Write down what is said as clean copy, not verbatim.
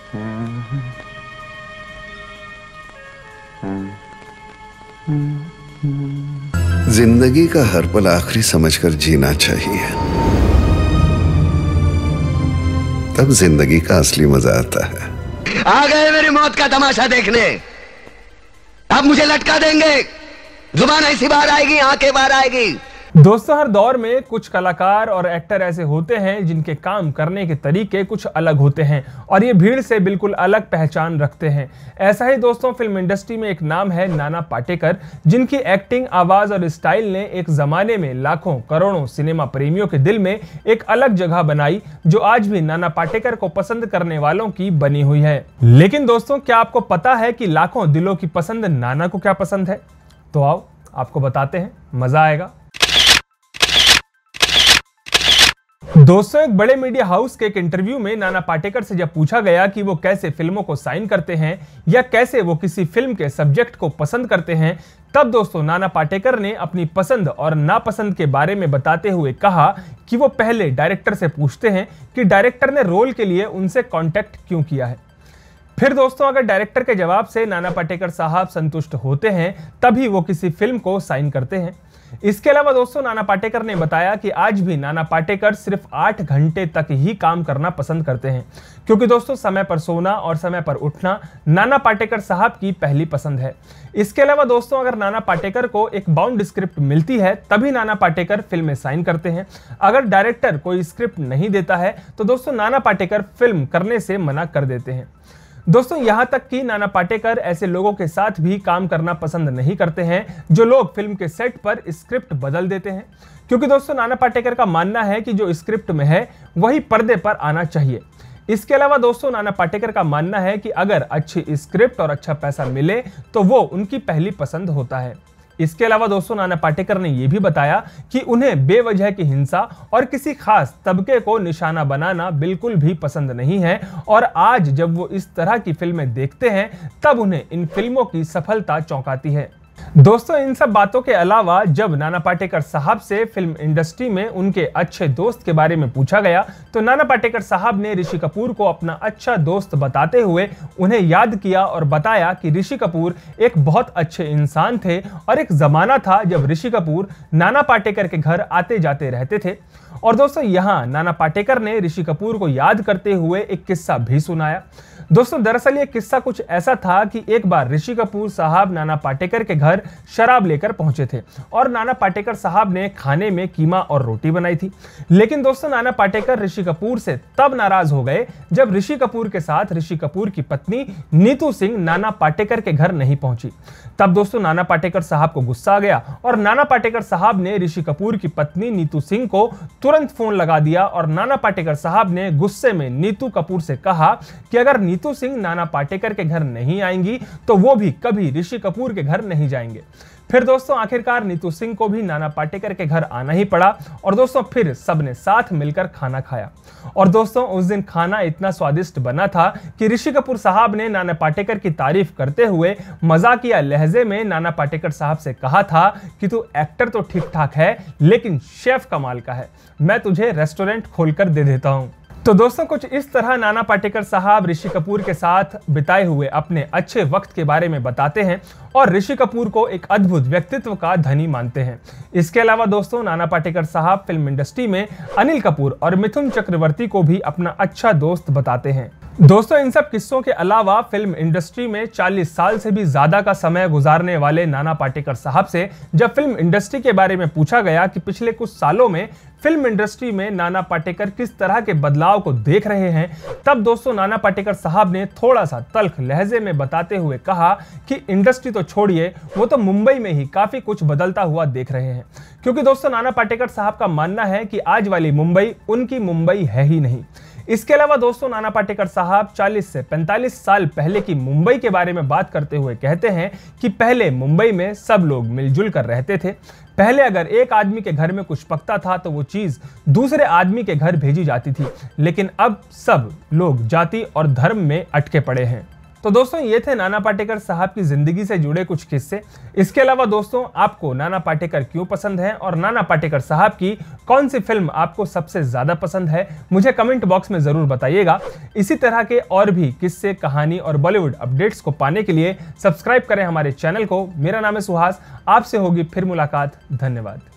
जिंदगी का हर पल आखिरी समझकर जीना चाहिए, तब जिंदगी का असली मजा आता है। आ गए मेरी मौत का तमाशा देखने। अब मुझे लटका देंगे, जुबान ऐसी बाहर आएगी, आंखें बाहर आएगी। दोस्तों, हर दौर में कुछ कलाकार और एक्टर ऐसे होते हैं जिनके काम करने के तरीके कुछ अलग होते हैं और ये भीड़ से बिल्कुल अलग पहचान रखते हैं। ऐसा ही दोस्तों फिल्म इंडस्ट्री में एक नाम है नाना पाटेकर, जिनकी एक्टिंग, आवाज और स्टाइल ने एक जमाने में लाखों करोड़ों सिनेमा प्रेमियों के दिल में एक अलग जगह बनाई, जो आज भी नाना पाटेकर को पसंद करने वालों की बनी हुई है। लेकिन दोस्तों, क्या आपको पता है कि लाखों दिलों की पसंद नाना को क्या पसंद है? तो आओ आपको बताते हैं, मजा आएगा। दोस्तों, एक बड़े मीडिया हाउस के एक इंटरव्यू में नाना पाटेकर से जब पूछा गया कि वो कैसे फिल्मों को साइन करते हैं या कैसे वो किसी फिल्म के सब्जेक्ट को पसंद करते हैं, तब दोस्तों नाना पाटेकर ने अपनी पसंद और नापसंद के बारे में बताते हुए कहा कि वो पहले डायरेक्टर से पूछते हैं कि डायरेक्टर ने रोल के लिए उनसे कांटेक्ट क्यों किया है। फिर दोस्तों, अगर डायरेक्टर के जवाब से नाना पाटेकर साहब संतुष्ट होते हैं, तभी वो किसी फिल्म को साइन करते हैं। इसके अलावा दोस्तों, नाना पाटेकर ने बताया कि आज भी नाना पाटेकर सिर्फ 8 घंटे तक ही काम करना पसंद करते हैं, क्योंकि दोस्तों समय पर सोना और समय पर उठना नाना पाटेकर साहब की पहली पसंद है। इसके अलावा दोस्तों, अगर नाना पाटेकर को एक बाउंड स्क्रिप्ट मिलती है, तभी नाना पाटेकर फिल्म में साइन करते हैं। अगर डायरेक्टर कोई स्क्रिप्ट नहीं देता है, तो दोस्तों नाना पाटेकर फिल्म करने से मना कर देते हैं। दोस्तों, यहां तक कि नाना पाटेकर ऐसे लोगों के साथ भी काम करना पसंद नहीं करते हैं जो लोग फिल्म के सेट पर स्क्रिप्ट बदल देते हैं, क्योंकि दोस्तों नाना पाटेकर का मानना है कि जो स्क्रिप्ट में है वही पर्दे पर आना चाहिए। इसके अलावा दोस्तों, नाना पाटेकर का मानना है कि अगर अच्छी स्क्रिप्ट और अच्छा पैसा मिले तो वो उनकी पहली पसंद होता है। इसके अलावा दोस्तों, नाना पाटेकर ने यह भी बताया कि उन्हें बेवजह की हिंसा और किसी खास तबके को निशाना बनाना बिल्कुल भी पसंद नहीं है, और आज जब वो इस तरह की फिल्में देखते हैं, तब उन्हें इन फिल्मों की सफलता चौंकाती है। दोस्तों, इन सब बातों के अलावा जब नाना पाटेकर साहब से फिल्म इंडस्ट्री में उनके अच्छे दोस्त के बारे में पूछा गया, तो नाना पाटेकर साहब ने ऋषि कपूर को अपना अच्छा दोस्त बताते हुए उन्हें याद किया और बताया कि ऋषि कपूर एक बहुत अच्छे इंसान थे और एक जमाना था जब ऋषि कपूर नाना पाटेकर के घर आते जाते रहते थे। और दोस्तों, यहाँ नाना पाटेकर ने ऋषि कपूर को याद करते हुए एक किस्सा भी सुनाया। दोस्तों, दरअसल ये किस्सा कुछ ऐसा था कि एक बार ऋषि कपूर साहब नाना पाटेकर के घर शराब लेकर पहुंचे थे और नाना पाटेकर साहब ने खाने में कीमा और रोटी बनाई थी। लेकिन दोस्तों, नाना पाटेकर ऋषि कपूर से तब नाराज हो गए जब ऋषि कपूर के साथ ऋषि कपूर की पत्नी नीतू सिंह नाना पाटेकर के घर नहीं पहुंची। तब दोस्तों नाना पाटेकर साहब को गुस्सा आ गया और नाना पाटेकर साहब ने ऋषि कपूर की पत्नी नीतू सिंह को तुरंत फोन लगा दिया और नाना पाटेकर साहब ने गुस्से में नीतू कपूर से कहा कि अगर नीतू सिंह नाना पाटेकर के घर नहीं आएंगी तो वो भी कभी ऋषि कपूर के घर नहीं जाएंगे। फिर दोस्तों, आखिरकार नीतू सिंह को भी नाना पाटेकर के घर आना ही पड़ा और दोस्तों फिर सबने साथ मिलकर खाना खाया। और दोस्तों, उस दिन खाना इतना स्वादिष्ट बना था कि ऋषि कपूर साहब ने नाना पाटेकर की तारीफ करते हुए मजाकिया लहजे में नाना पाटेकर साहब से कहा था कि तू एक्टर तो ठीक ठाक है, लेकिन शेफ कमाल का है, मैं तुझे रेस्टोरेंट खोलकर दे देता हूं। तो दोस्तों, कुछ इस तरह नाना पाटेकर साहब ऋषि कपूर के साथ बिताए हुए अपने अच्छे वक्त के बारे में बताते हैं और ऋषि कपूर को एक अद्भुत व्यक्तित्व का धनी मानते हैं। इसके अलावा दोस्तों, नाना पाटेकर साहब फिल्म इंडस्ट्री में अनिल कपूर और मिथुन चक्रवर्ती को भी अपना अच्छा दोस्त बताते हैं। दोस्तों, इन सब किस्सों के अलावा फिल्म इंडस्ट्री में 40 साल से भी ज्यादा का समय गुजारने वाले नाना पाटेकर साहब से जब फिल्म इंडस्ट्री के बारे में पूछा गया कि पिछले कुछ सालों में फिल्म इंडस्ट्री में नाना पाटेकर किस तरह के बदलाव को देख रहे हैं, तब दोस्तों नाना पाटेकर साहब ने थोड़ा सा तल्ख लहजे में बताते हुए कहा कि इंडस्ट्री तो छोड़िए, वो तो मुंबई में ही काफी कुछ बदलता हुआ देख रहे हैं। क्योंकि दोस्तों, नाना पाटेकर साहब का मानना है कि आज वाली मुंबई उनकी मुंबई है ही नहीं। इसके अलावा दोस्तों, नाना पाटेकर साहब 40 से 45 साल पहले की मुंबई के बारे में बात करते हुए कहते हैं कि पहले मुंबई में सब लोग मिलजुल कर रहते थे। पहले अगर एक आदमी के घर में कुछ पकता था तो वो चीज दूसरे आदमी के घर भेजी जाती थी, लेकिन अब सब लोग जाति और धर्म में अटके पड़े हैं। तो दोस्तों ये थे नाना पाटेकर साहब की जिंदगी से जुड़े कुछ किस्से। इसके अलावा दोस्तों आपको नाना पाटेकर क्यों पसंद है और नाना पाटेकर साहब की कौन सी फिल्म आपको सबसे ज्यादा पसंद है, मुझे कमेंट बॉक्स में जरूर बताइएगा। इसी तरह के और भी किस्से, कहानी और बॉलीवुड अपडेट्स को पाने के लिए सब्सक्राइब करें हमारे चैनल को। मेरा नाम है सुहास, आपसे होगी फिर मुलाकात। धन्यवाद।